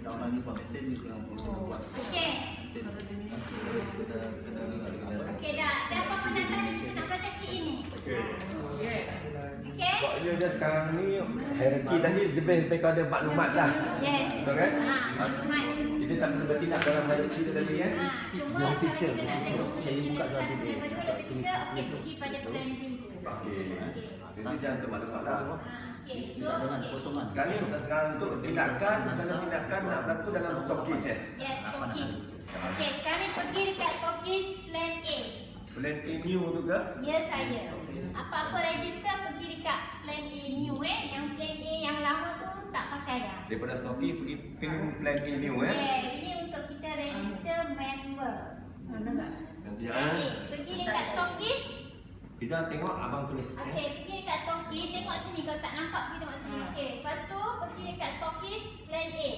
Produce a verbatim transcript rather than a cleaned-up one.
tahun ni buat maintain ni kena buat. Okey. Kena kena apa? Okey dah. Dah apa pendataan kita nak belajar kit ini? Okey. Okey. Sebabnya dia sekarang ni hierarki tadi lebih lebih kepada maklumat lah. Yes. Betul kan? Ha, maklumat. Kita tak perlu bertindak dalam hierarki tu tadi kan? Ha, cuma kalau kita nak tengok kita satu dan kedua lebih tiga, okey pergi pada plan B. Okey. Jadi jangan termaklumat lah. Okey. So, Dengan okey. kosongan. Sekarang ni sekarang untuk tindakan dalam tindakan nak berlaku dalam stokis ya. Yes, stokis. Okey, sekarang pergi dekat stokis plan A. Plan A new tu ke? Ya saya. Apa-apa register pergi dekat plan A new eh. Yang plan A yang lama tu tak pakai dah. Daripada stokis pergi pilih plan A new eh. Yeah, ini untuk kita register member. Mana tak? Nanti Okey, ah. pergi dekat stokis. Kita tengok abang tulis eh. Okey, pergi dekat stokis, tengok sini kalau tak nampak pergi tengok sini. Okey, lepas tu pergi dekat stokis plan A.